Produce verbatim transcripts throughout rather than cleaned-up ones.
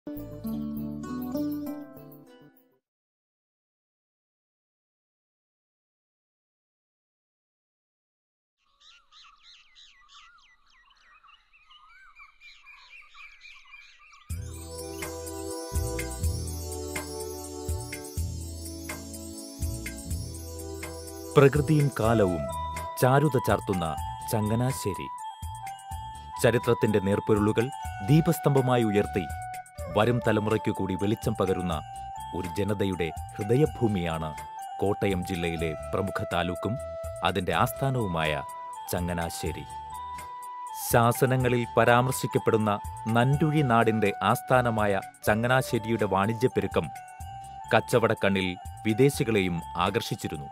പ്രകൃതിയും കാലവും ചാരുത ചാർത്തുന്ന ചങ്ങനാശ്ശേരി. ചരിത്രത്തിന്റെ നേർപ്പൊരുളുകൾ ദീപസ്തംഭമായി ഉയർത്തി വരും തലമുറയ്ക്കു കൂടി വെളിച്ചം പകരുന്ന ഒരു ജനതയുടെ ഹൃദയഭൂമിയാണ് കോട്ടയം ജില്ലയിലെ പ്രമുഖ താലൂക്കും അതിന്റെ ആസ്ഥാനവുമായ ചങ്ങനാശ്ശേരി. ശാസനങ്ങളിൽ പരാമർശിക്കപ്പെടുന്ന നൻറുഴി നാടിന്റെ ആസ്ഥാനമായ ചങ്ങനാശ്ശേരിയുടെ വാണിജ്യപ്പെരുക്കം കച്ചവടക്കണ്ണിൽ വിദേശികളെയും ആകർഷിച്ചിരുന്നു.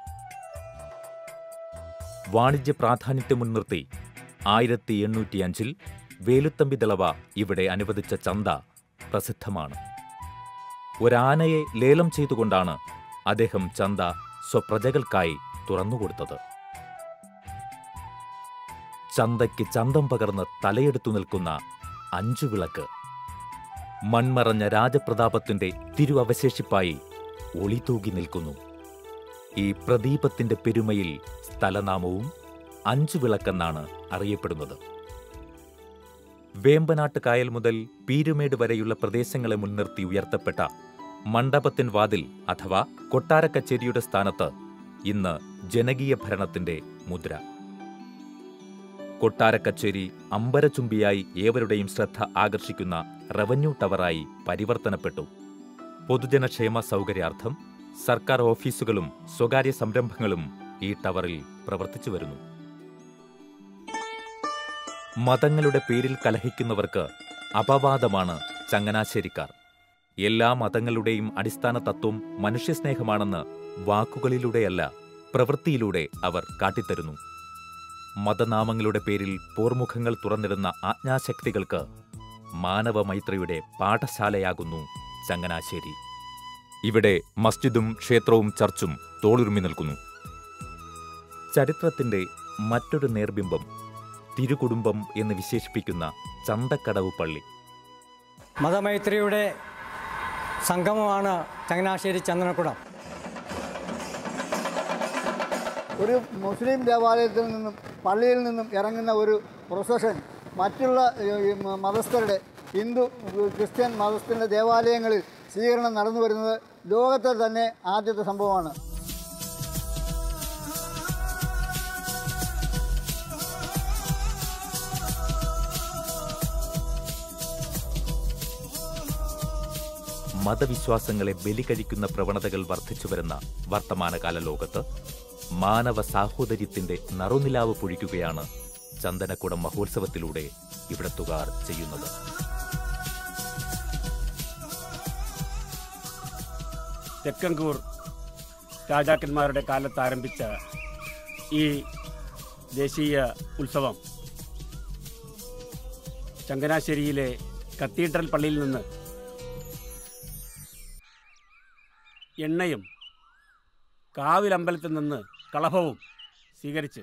വാണിജ്യ പ്രാധാന്യത്തെ മുൻനിർത്തി ആയിരത്തി എണ്ണൂറ്റിയഞ്ചിൽ വേലുത്തമ്പി ദളവ ഇവിടെ അനുവദിച്ച ചന്ത പ്രസിദ്ധമാണ്. ഒരാനയെ ലേലം ചെയ്തുകൊണ്ടാണ് അദ്ദേഹം ചന്ത സ്വപ്രജകൾക്കായി തുറന്നുകൊടുത്തത്. ചന്തയ്ക്ക് ചന്തം പകർന്ന് തലയെടുത്തു നിൽക്കുന്ന അഞ്ചുവിളക്ക് മൺമറഞ്ഞ രാജപ്രതാപത്തിന്റെ തിരുവവശേഷിപ്പായി ഒളിതൂകി നിൽക്കുന്നു. ഈ പ്രദീപത്തിന്റെ പെരുമയിൽ സ്ഥലനാമവും അഞ്ചുവിളക്കെന്നാണ് അറിയപ്പെടുന്നത്. വേമ്പനാട്ട് കായൽ മുതൽ പീരുമേട് വരെയുള്ള പ്രദേശങ്ങളെ മുൻനിർത്തി ഉയർത്തപ്പെട്ട മണ്ഡപത്തിൻ വാതിൽ അഥവാ കൊട്ടാരക്കച്ചേരിയുടെ സ്ഥാനത്ത് ഇന്ന് ജനകീയ ഭരണത്തിന്റെ മുദ്ര. കൊട്ടാരക്കച്ചേരി അമ്പരചുംബിയായി ഏവരുടെയും ശ്രദ്ധ ആകർഷിക്കുന്ന റവന്യൂ ടവറായി പരിവർത്തനപ്പെട്ടു. പൊതുജനക്ഷേമ സൗകര്യാർത്ഥം സർക്കാർ ഓഫീസുകളും സ്വകാര്യ സംരംഭങ്ങളും ഈ ടവറിൽ പ്രവർത്തിച്ചു വരുന്നു. മതങ്ങളുടെ പേരിൽ കലഹിക്കുന്നവർക്ക് അപവാദമാണ് ചങ്ങനാശ്ശേരിക്കാർ. എല്ലാ മതങ്ങളുടെയും അടിസ്ഥാന തത്വം മനുഷ്യസ്നേഹമാണെന്ന് വാക്കുകളിലൂടെയല്ല പ്രവൃത്തിയിലൂടെ അവർ കാട്ടിത്തരുന്നു. മതനാമങ്ങളുടെ പേരിൽ പോർമുഖങ്ങൾ തുറന്നിടുന്ന ആജ്ഞാശക്തികൾക്ക് മാനവമൈത്രിയുടെ പാഠശാലയാകുന്നു ചങ്ങനാശ്ശേരി. ഇവിടെ മസ്ജിദും ക്ഷേത്രവും ചർച്ചും തോളുരുമ്മി നിൽക്കുന്നു. ചരിത്രത്തിന്റെ മറ്റൊരു നേർബിംബം തിരുകുടുംബം എന്ന് വിശേഷിപ്പിക്കുന്ന ചന്തക്കടവ് പള്ളി. മതമൈത്രിയുടെ സംഗമമാണ് ചങ്ങനാശ്ശേരി ചന്ദനക്കുടം. ഒരു മുസ്ലിം ദേവാലയത്തിൽ നിന്നും പള്ളിയിൽ നിന്നും ഇറങ്ങുന്ന ഒരു പ്രൊസഷൻ മറ്റുള്ള മതസ്ഥരുടെ ഹിന്ദു ക്രിസ്ത്യൻ മതസ്ഥരുടെ ദേവാലയങ്ങളിൽ സ്വീകരണം നടന്നു വരുന്നത് ലോകത്തിൽ തന്നെ ആദ്യത്തെ സംഭവമാണ്. മതവിശ്വാസങ്ങളെ ബലികഴിക്കുന്ന പ്രവണതകൾ വർദ്ധിച്ചുവരുന്ന വർത്തമാനകാല ലോകത്ത് മാനവ സാഹോദര്യത്തിന്റെ നറുനിലാവ് പൊഴിക്കുകയാണ് ചന്ദനക്കുടം മഹോത്സവത്തിലൂടെ ഇവിടത്തുകാർ ചെയ്യുന്നത്. തെക്കങ്കൂർ രാജാക്കന്മാരുടെ കാലത്ത് ആരംഭിച്ച ഈ ദേശീയ ഉത്സവം ചങ്ങനാശ്ശേരിയിലെ കത്തീഡ്രൽ പള്ളിയിൽ നിന്ന് എണ്ണയും കാവിലമ്പലത്തിൽ നിന്ന് കളഭവും സ്വീകരിച്ച്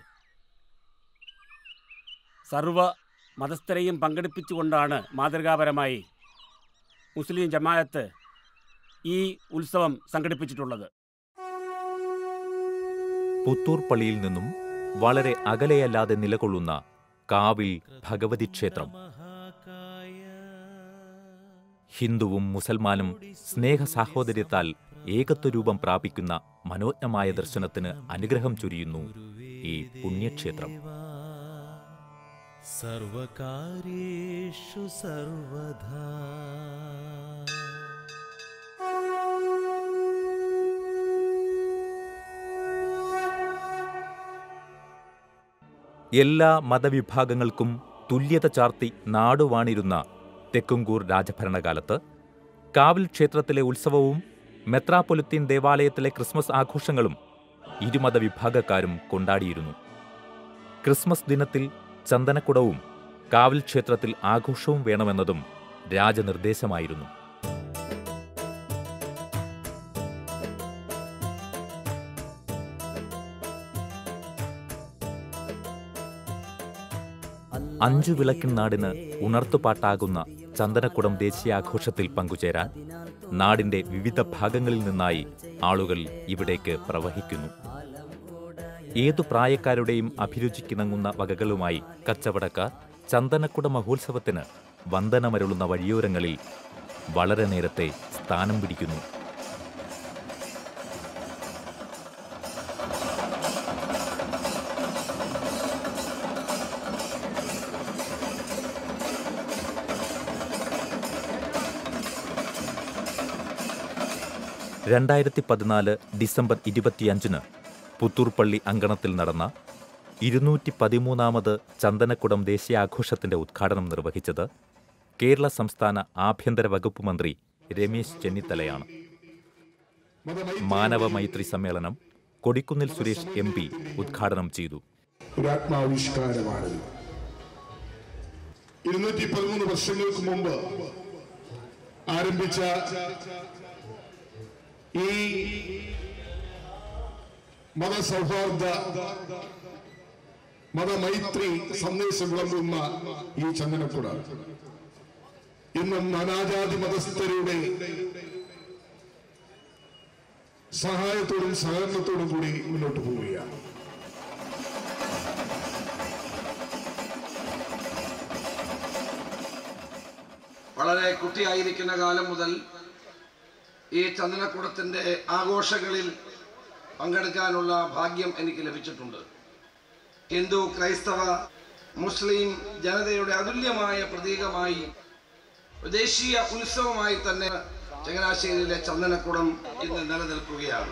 സർവ മതസ്ഥരെയും പങ്കെടുപ്പിച്ചുകൊണ്ടാണ് മാതൃകാപരമായി മുസ്ലിം ജമാഅത്ത് ഈ ഉത്സവം സംഘടിപ്പിച്ചിട്ടുള്ളത്. പുത്തൂർ പള്ളിയിൽ നിന്നും വളരെ അകലെയല്ലാതെ നിലകൊള്ളുന്ന കാവിൽ ഭഗവതി ക്ഷേത്രം ഹിന്ദുവും മുസൽമാനും സ്നേഹ സാഹോദര്യത്താൽ ഏകത്വരൂപം പ്രാപിക്കുന്ന മനോജ്ഞമായ ദർശനത്തിന് അനുഗ്രഹം ചൊരിയുന്നു ഈ പുണ്യക്ഷേത്രം. സർവകാര്യേഷു സർവദാ എല്ലാ മതവിഭാഗങ്ങൾക്കും തുല്യത ചാർത്തി നാടുവാണിരുന്ന തെക്കുംകൂർ രാജഭരണകാലത്ത് കാവിൽ ക്ഷേത്രത്തിലെ ഉത്സവവും മെത്രാപ്പൊലിത്തീൻ ദേവാലയത്തിലെ ക്രിസ്മസ് ആഘോഷങ്ങളും ഇരുമതവിഭാഗക്കാരും കൊണ്ടാടിയിരുന്നു. ക്രിസ്മസ് ദിനത്തിൽ ചന്ദനക്കുടവും കാവിൽ ക്ഷേത്രത്തിൽ ആഘോഷവും വേണമെന്നതും രാജനിർദ്ദേശമായിരുന്നു. അഞ്ചു വിളക്കിൻ നാടിന് ഉണർത്തുപാട്ടാകുന്ന ചന്ദനക്കുടം ദേശീയാഘോഷത്തിൽ പങ്കുചേരാൻ നാടിന്റെ വിവിധ ഭാഗങ്ങളിൽ നിന്നായി ആളുകൾ ഇവിടേക്ക് പ്രവഹിക്കുന്നു. ഏതു പ്രായക്കാരുടെയും അഭിരുചിക്കിണങ്ങുന്ന വകകളുമായി കച്ചവടക്കാർ ചന്ദനക്കുട മഹോത്സവത്തിന് വന്ദനമരുളുന്ന വഴിയോരങ്ങളിൽ വളരെ നേരത്തെ സ്ഥാനം പിടിക്കുന്നു. രണ്ടായിരത്തി പതിനാല് ഡിസംബർ ഇരുപത്തിയഞ്ചിന് പുത്തൂർപ്പള്ളി അങ്കണത്തിൽ നടന്ന ഇരുന്നൂറ്റി പതിമൂന്നാമത് ചന്ദനക്കുടം ദേശീയാഘോഷത്തിന്റെ ഉദ്ഘാടനം നിർവഹിച്ചത് കേരള സംസ്ഥാന ആഭ്യന്തര വകുപ്പ് മന്ത്രി രമേശ് ചെന്നിത്തലയാണ്. മാനവ മൈത്രി സമ്മേളനം കൊടിക്കുന്നിൽ സുരേഷ് എം പി ഉദ്ഘാടനം ചെയ്തു. ഒരാത്മാവിഷ്കാരമാണ്. ഇരുന്നൂറ്റി പതിമൂന്ന് വർഷങ്ങൾക്ക് മുമ്പ് ആരംഭിച്ച ഈ മതസൗഹാർദ്ദ മതമൈത്രി സന്ദേശം വിളമ്പുന്ന ഈ ചന്ദനക്കുട ഇന്നും നാനാജാതി മതസ്ഥരുടെ സഹായത്തോടും സഹകരണത്തോടും കൂടി മുന്നോട്ട് പോവുകയാണ്. വളരെ കുട്ടിയായിരിക്കുന്ന കാലം മുതൽ ഈ ചന്ദനക്കുടത്തിന്റെ ആഘോഷങ്ങളിൽ പങ്കെടുക്കാനുള്ള ഭാഗ്യം എനിക്ക് ലഭിച്ചിട്ടുണ്ട്. ഹിന്ദു, ക്രൈസ്തവ, മുസ്ലിം ജനതയുടെ അതുല്യമായ പ്രതീകമായി ദേശീയ ഉത്സവമായി തന്നെ ചങ്ങനാശ്ശേരിയിലെ ചന്ദനക്കുടം ഇന്ന് നിലനിൽക്കുകയാണ്.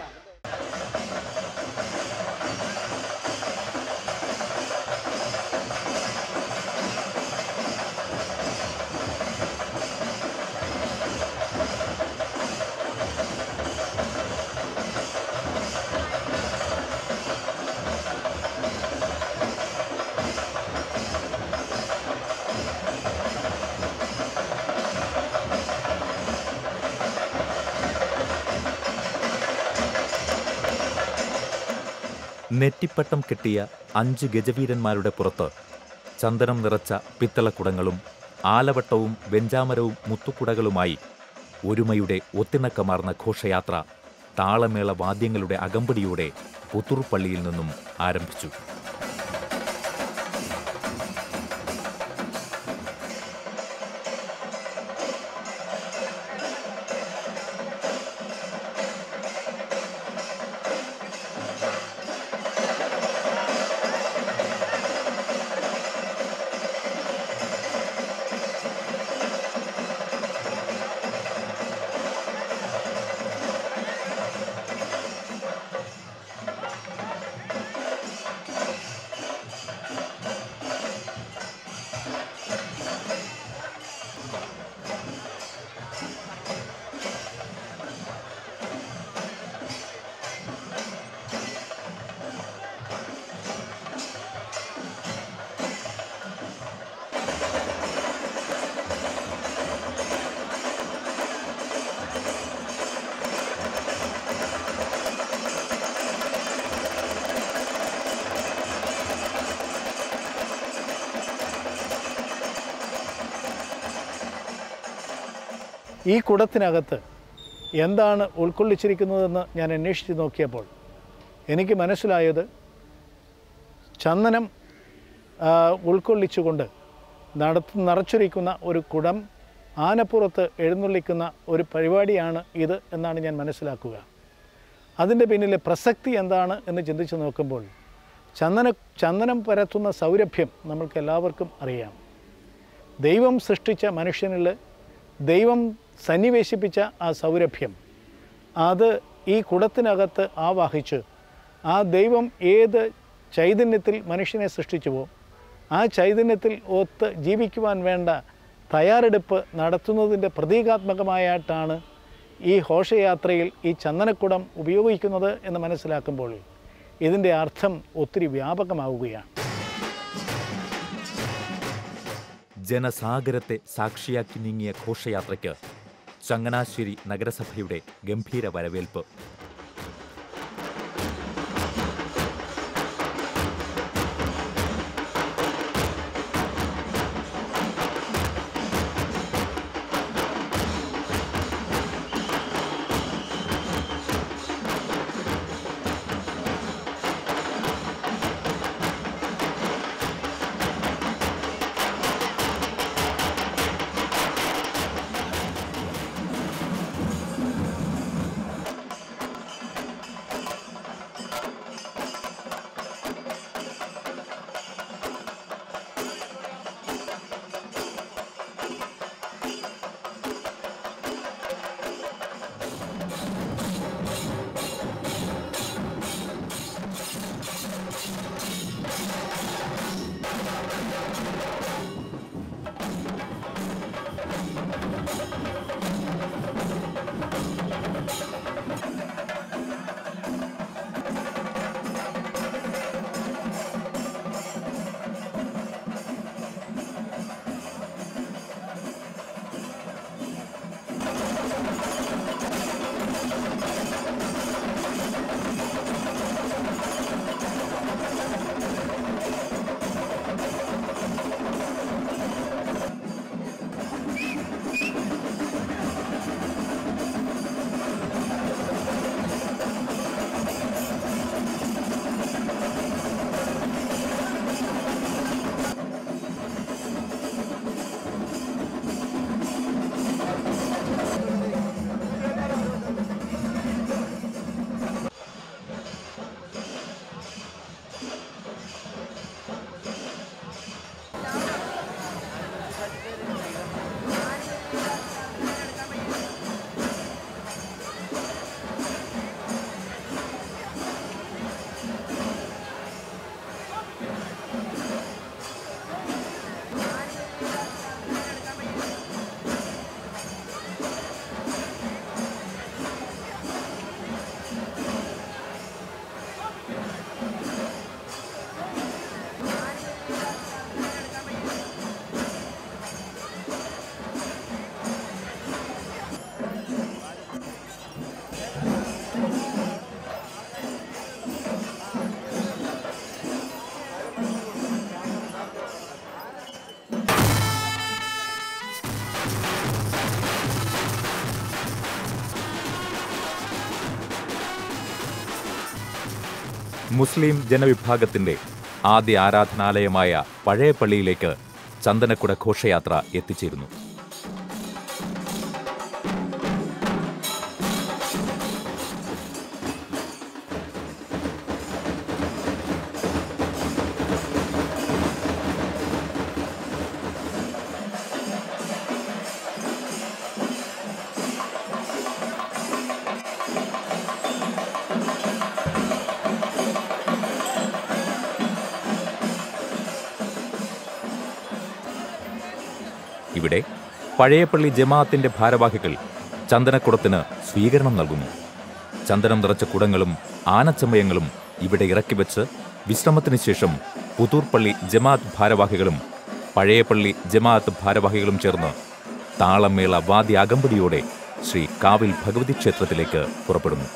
നെറ്റിപ്പട്ടം കെട്ടിയ അഞ്ച് ഗജവീരന്മാരുടെ പുറത്ത് ചന്ദനം നിറച്ച പിത്തളക്കുടങ്ങളും ആലവട്ടവും വെഞ്ചാമരവും മുത്തുക്കുടകളുമായി ഒരുമയുടെ ഒത്തിണക്കമാർന്ന ഘോഷയാത്ര താളമേള വാദ്യങ്ങളുടെ അകമ്പടിയോടെ പുത്തൂർപ്പള്ളിയിൽ നിന്നും ആരംഭിച്ചു. ഈ കുടത്തിനകത്ത് എന്താണ് ഉൾക്കൊള്ളിച്ചിരിക്കുന്നതെന്ന് ഞാൻ അന്വേഷിച്ച് നോക്കിയപ്പോൾ എനിക്ക് മനസ്സിലായത് ചന്ദനം ഉൾക്കൊള്ളിച്ചുകൊണ്ട് നടത്ത് നിറച്ചിരിക്കുന്ന ഒരു കുടം ആനപ്പുറത്ത് എഴുന്നള്ളിക്കുന്ന ഒരു പരിപാടിയാണ് ഇത് എന്നാണ് ഞാൻ മനസ്സിലാക്കുക. അതിൻ്റെ പിന്നിലെ പ്രസക്തി എന്താണ് എന്ന് ചിന്തിച്ച് നോക്കുമ്പോൾ ചന്ദന ചന്ദനം പരത്തുന്ന സൗരഭ്യം നമ്മൾക്ക് എല്ലാവർക്കും അറിയാം. ദൈവം സൃഷ്ടിച്ച മനുഷ്യനിൽ ദൈവം സന്നിവേശിപ്പിച്ച ആ സൗരഭ്യം അത് ഈ കുടത്തിനകത്ത് ആവാഹിച്ച് ആ ദൈവം ഏത് ചൈതന്യത്തിൽ മനുഷ്യനെ സൃഷ്ടിച്ചുവോ ആ ചൈതന്യത്തിൽ ഒത്ത് ജീവിക്കുവാൻ വേണ്ട തയ്യാറെടുപ്പ് നടത്തുന്നതിൻ്റെ പ്രതീകാത്മകമായിട്ടാണ് ഈ ഘോഷയാത്രയിൽ ഈ ചന്ദനക്കുടം ഉപയോഗിക്കുന്നത് എന്ന് മനസ്സിലാക്കുമ്പോൾ ഇതിൻ്റെ അർത്ഥം ഒത്തിരി വ്യാപകമാവുകയാണ്. ജനസാഗരത്തെ സാക്ഷിയാക്കി നീങ്ങിയ ഘോഷയാത്രയ്ക്ക് ചങ്ങനാശ്ശേരി നഗരസഭയുടെ ഗംഭീര വരവേൽപ്പ്. മുസ്ലിം ജനവിഭാഗത്തിന്റെ ആദ്യ ആരാധനാലയമായ പഴയ പള്ളിയിലേക്ക് ചന്ദനക്കുട ഘോഷയാത്ര എത്തിച്ചേരുന്നു. ഇവിടെ പഴയപ്പള്ളി ജമാഅത്തിന്റെ ഭാരവാഹികൾ ചന്ദനക്കുടത്തിന് സ്വീകരണം നൽകുന്നു. ചന്ദനം നിറച്ച കുടങ്ങളും ആനച്ചമയങ്ങളും ഇവിടെ ഇറക്കിവെച്ച് വിശ്രമത്തിന് ശേഷം പുതൂർപ്പള്ളി ജമാഅത്ത് ഭാരവാഹികളും പഴയപ്പള്ളി ജമാഅത്ത് ഭാരവാഹികളും ചേർന്ന് താളമേള വാദ്യാകമ്പടിയോടെ ശ്രീ കാവിൽ ഭഗവതി ക്ഷേത്രത്തിലേക്ക് പുറപ്പെടുന്നു.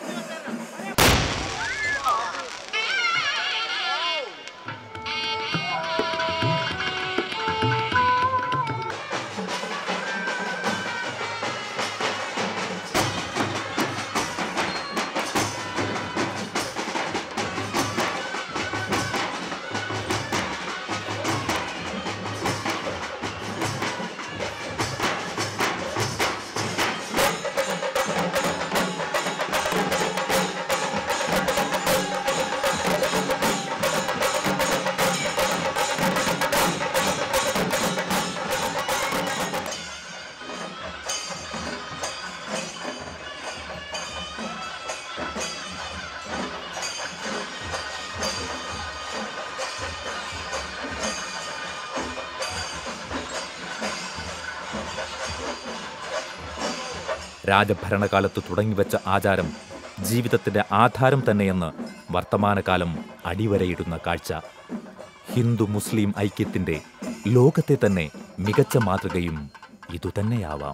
രാജഭരണകാലത്ത് തുടങ്ങിവെച്ച ആചാരം ജീവിതത്തിന്റെ ആധാരം തന്നെയെന്ന് വർത്തമാനകാലം അടിവരയിടുന്ന കാഴ്ച ഹിന്ദു മുസ്ലിം ഐക്യത്തിന്റെ ലോകത്തെ തന്നെ മികച്ച മാതൃകയും ഇതുതന്നെയാവാം.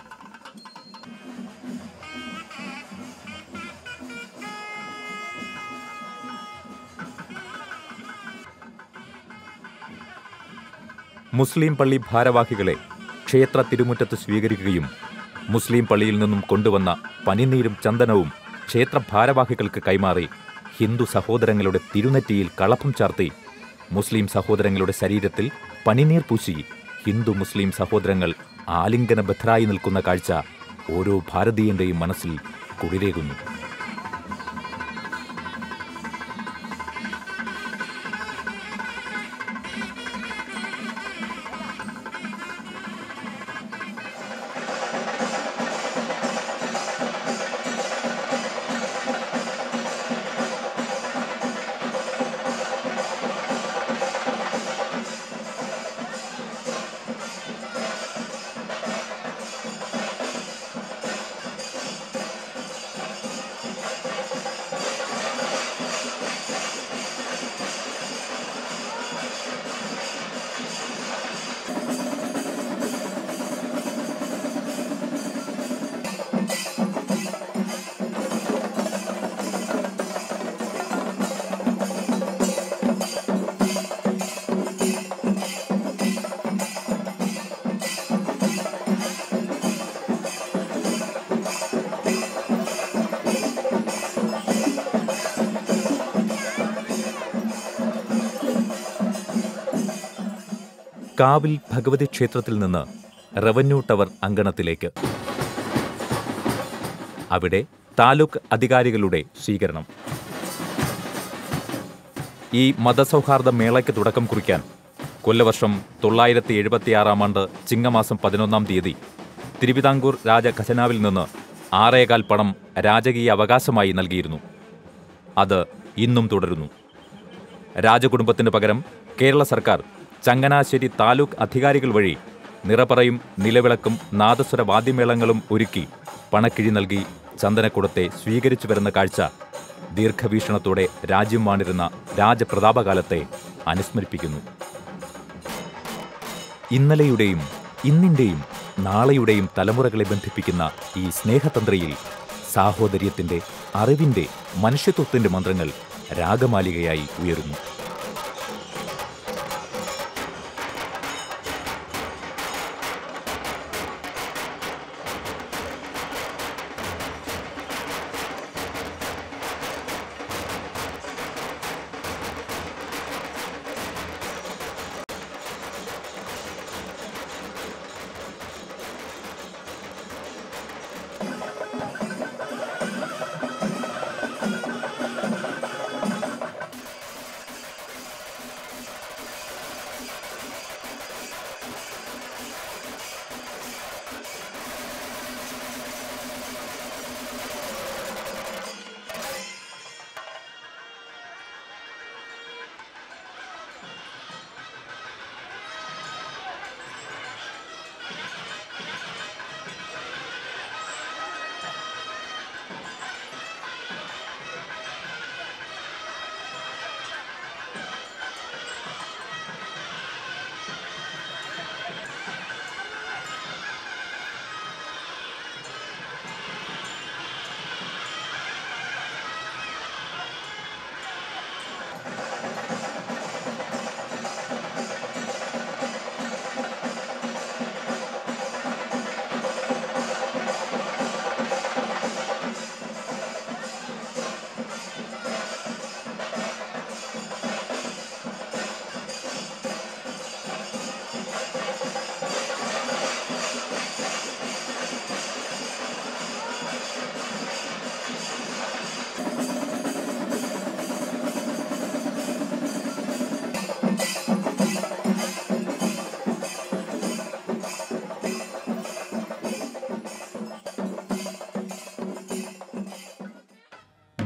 മുസ്ലിം പള്ളി ഭാരവാഹികളെ ക്ഷേത്ര തിരുമുറ്റത്ത് സ്വീകരിക്കുകയും മുസ്ലിം പള്ളിയിൽ നിന്നും കൊണ്ടുവന്ന പനിനീരും ചന്ദനവും ക്ഷേത്ര ഭാരവാഹികൾക്ക് കൈമാറി ഹിന്ദു സഹോദരങ്ങളുടെ തിരുനെറ്റിയിൽ കളഭം ചാർത്തി മുസ്ലിം സഹോദരങ്ങളുടെ ശരീരത്തിൽ പനിനീർ പൂശി ഹിന്ദു മുസ്ലിം സഹോദരങ്ങൾ ആലിംഗനബദ്ധരായി നിൽക്കുന്ന കാഴ്ച ഓരോ ഭാരതീയന്റെയും മനസ്സിൽ കുളിരേകുന്നു. കാവിൽ ഭഗവതി ക്ഷേത്രത്തിൽ നിന്ന് റവന്യൂ ടവർ അങ്കണത്തിലേക്ക്. അവിടെ താലൂക്ക് അധികാരികളുടെ സ്വീകരണം. ഈ മതസൗഹാർദ്ദ മേളയ്ക്ക് തുടക്കം കുറിക്കാൻ കൊല്ലവർഷം തൊള്ളായിരത്തി എഴുപത്തിയാറാം ആണ്ട് ചിങ്ങമാസം പതിനൊന്നാം തീയതി തിരുവിതാംകൂർ രാജഖജനാവിൽ നിന്ന് ആറേകാൽ പണം രാജകീയ അവകാശമായി നൽകിയിരുന്നു. അത് ഇന്നും തുടരുന്നു. രാജകുടുംബത്തിന് പകരം കേരള സർക്കാർ ചങ്ങനാശ്ശേരി താലൂക്ക് അധികാരികൾ വഴി നിറപറയും നിലവിളക്കും നാദസ്വര വാദ്യമേളങ്ങളും ഒരുക്കി പണക്കിഴി നൽകി ചന്ദനക്കുടത്തെ സ്വീകരിച്ചു വരുന്ന കാഴ്ച ദീർഘവീക്ഷണത്തോടെ രാജ്യം വാണിരുന്ന രാജപ്രതാപകാലത്തെ അനുസ്മരിപ്പിക്കുന്നു. ഇന്നലെയുടെയും ഇന്നിന്റെയും നാളെയുടെയും തലമുറകളെ ബന്ധിപ്പിക്കുന്ന ഈ സ്നേഹതന്ത്രയിൽ സാഹോദര്യത്തിന്റെ, അറിവിന്റെ, മനുഷ്യത്വത്തിന്റെ മന്ത്രങ്ങൾ രാഗമാലികയായി ഉയരുന്നു.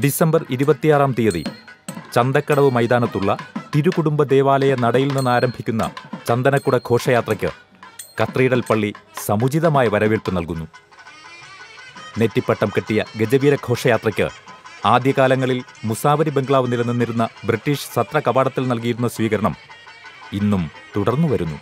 ഡിസംബർ ഇരുപത്തിയാറാം തീയതി ചന്തക്കടവ് മൈതാനത്തുള്ള തിരുകുടുംബ ദേവാലയ നടയിൽ നിന്ന് ആരംഭിക്കുന്ന ചന്ദനക്കുട ഘോഷയാത്രയ്ക്ക് കത്തീഡ്രൽ പള്ളി സമുചിതമായ വരവേൽപ്പ് നൽകുന്നു. നെറ്റിപ്പട്ടം കെട്ടിയ ഗജവീര ഘോഷയാത്രയ്ക്ക് ആദ്യകാലങ്ങളിൽ മുസാവരി ബംഗ്ലാവ് നിലനിന്നിരുന്ന ബ്രിട്ടീഷ് സത്ര കവാടത്തിൽ നൽകിയിരുന്ന സ്വീകരണം ഇന്നും തുടർന്നു വരുന്നു.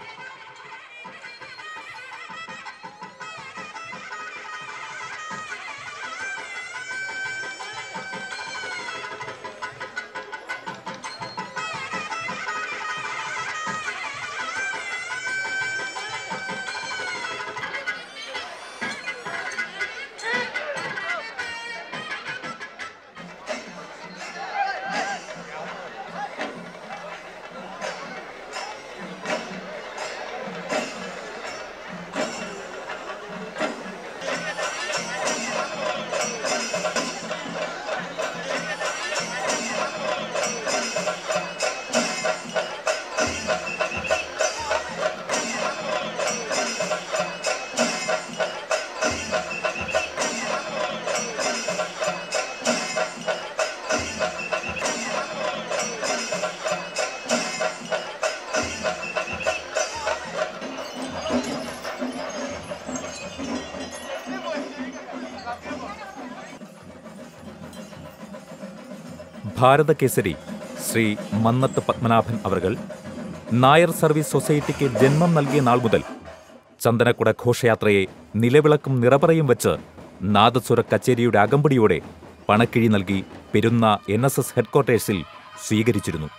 ഭാരതകേസരി ശ്രീ മന്നത്ത് പത്മനാഭൻ അവർകൾ നായർ സർവീസ് സൊസൈറ്റിക്ക് ജന്മം നൽകിയ നാൾ മുതൽ ചന്ദനക്കുട ഘോഷയാത്രയെ നിലവിളക്കും നിറപറയും വെച്ച് നാദസ്വര കച്ചേരിയുടെ അകമ്പടിയോടെ പണക്കിഴി നൽകി പെരുന്ന എൻ എസ് എസ് ഹെഡ്ക്വാർട്ടേഴ്സിൽ സ്വീകരിച്ചിരുന്നു.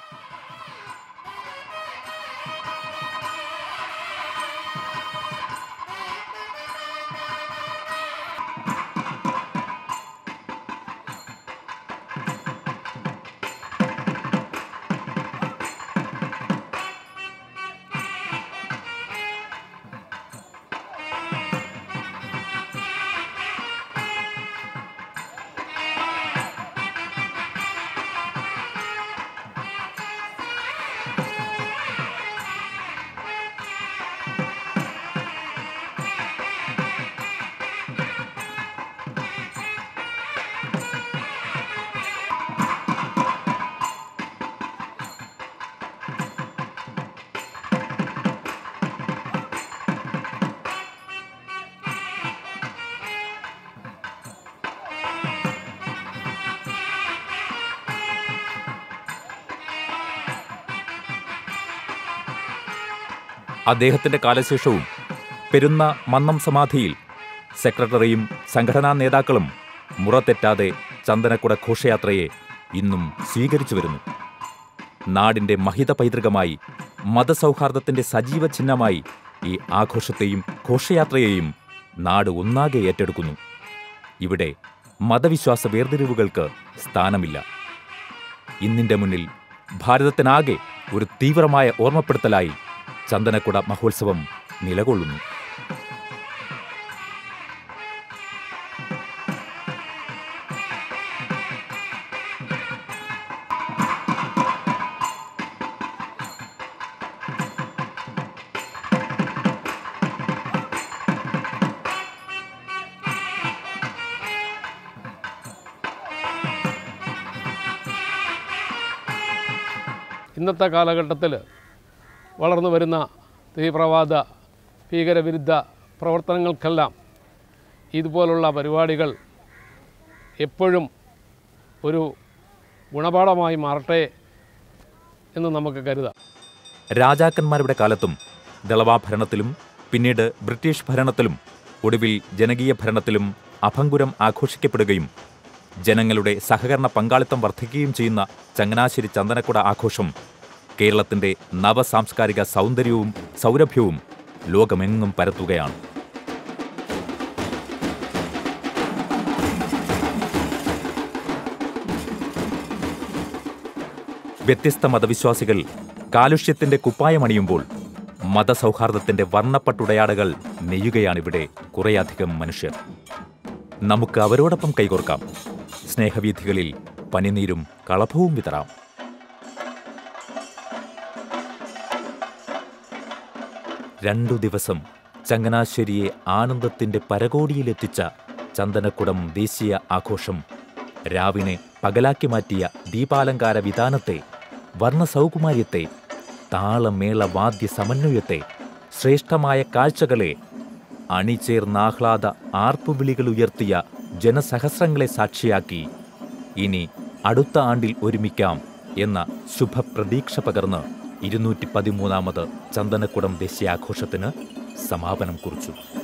അദ്ദേഹത്തിന്റെ കാലശേഷവും പെരുന്ന മന്നം സമാധിയിൽ സെക്രട്ടറിയും സംഘടനാ നേതാക്കളും മുറതെറ്റാതെ ചന്ദനക്കുട ഘോഷയാത്രയെ ഇന്നും സ്വീകരിച്ചു വരുന്നു. നാടിന്റെ മഹിത പൈതൃകമായി മതസൗഹാർദ്ദത്തിന്റെ സജീവ ചിഹ്നമായി ഈ ആഘോഷത്തെയും ഘോഷയാത്രയെയും നാട് ഒന്നാകെ ഏറ്റെടുക്കുന്നു. ഇവിടെ മതവിശ്വാസ വേർതിരിവുകൾക്ക് സ്ഥാനമില്ല. ഇന്നിന്റെ മുന്നിൽ ഭാരതത്തിനാകെ ഒരു തീവ്രമായ ഓർമ്മപ്പെടുത്തലായി ചന്ദനക്കുട മഹോത്സവം നിലകൊള്ളുന്നു. ഇന്നത്തെ കാലഘട്ടത്തിൽ വളർന്നു വരുന്ന തീവ്രവാദ ഭീകരവിരുദ്ധ പ്രവർത്തനങ്ങൾക്കെല്ലാം ഇതുപോലുള്ള പരിപാടികൾ എപ്പോഴും ഒരു ഗുണപാഠമായി മാറട്ടെ എന്ന് നമുക്ക് കരുതാം. രാജാക്കന്മാരുടെ കാലത്തും ദളവാ ഭരണത്തിലും പിന്നീട് ബ്രിട്ടീഷ് ഭരണത്തിലും ഒടുവിൽ ജനകീയ ഭരണത്തിലും അഭംഗുരം ആഘോഷിക്കപ്പെടുകയും ജനങ്ങളുടെ സഹകരണ പങ്കാളിത്തം വർദ്ധിക്കുകയും ചെയ്യുന്ന ചങ്ങനാശ്ശേരി ചന്ദനക്കുട ആഘോഷം കേരളത്തിന്റെ നവസാംസ്കാരിക സൗന്ദര്യവും സൗരഭ്യവും ലോകമെങ്ങും പരത്തുകയാണ്. വ്യത്യസ്ത മതവിശ്വാസികൾ കാലുഷ്യത്തിന്റെ കുപ്പായമണിയുമ്പോൾ മതസൗഹാർദ്ദത്തിന്റെ വർണ്ണപ്പട്ടുടയാടകൾ നെയ്യുകയാണിവിടെ കുറേയധികം മനുഷ്യർ. നമുക്ക് അവരോടൊപ്പം കൈകോർക്കാം. സ്നേഹവീഥികളിൽ പനിനീരും കളഭവും വിതറാം. രണ്ടു ദിവസം ചങ്ങനാശ്ശേരിയെ ആനന്ദത്തിന്റെ പരകോടിയിലെത്തിച്ച ചന്ദനക്കുടം ദേശീയ ആഘോഷം രാവിനെ പകലാക്കി മാറ്റിയ ദീപാലങ്കാര വിധാനത്തെ, വർണ്ണസൗകുമാര്യത്തെ, താളമേള വാദ്യ സമന്വയത്തെ, ശ്രേഷ്ഠമായ കാഴ്ചകളെ, അണിചേർന്നാഹ്ലാദ ആർപ്പുവിളികൾ ഉയർത്തിയ ജനസഹസ്രങ്ങളെ സാക്ഷിയാക്കി ഇനി അടുത്ത ആണ്ടിൽ ഒരുമിക്കാം എന്ന ശുഭപ്രതീക്ഷ പകർന്ന് ഇരുന്നൂറ്റി പതിമൂന്നാമത് ചന്ദനക്കുടം ദേശീയാഘോഷത്തിന് സമാപനം കുറിച്ചു.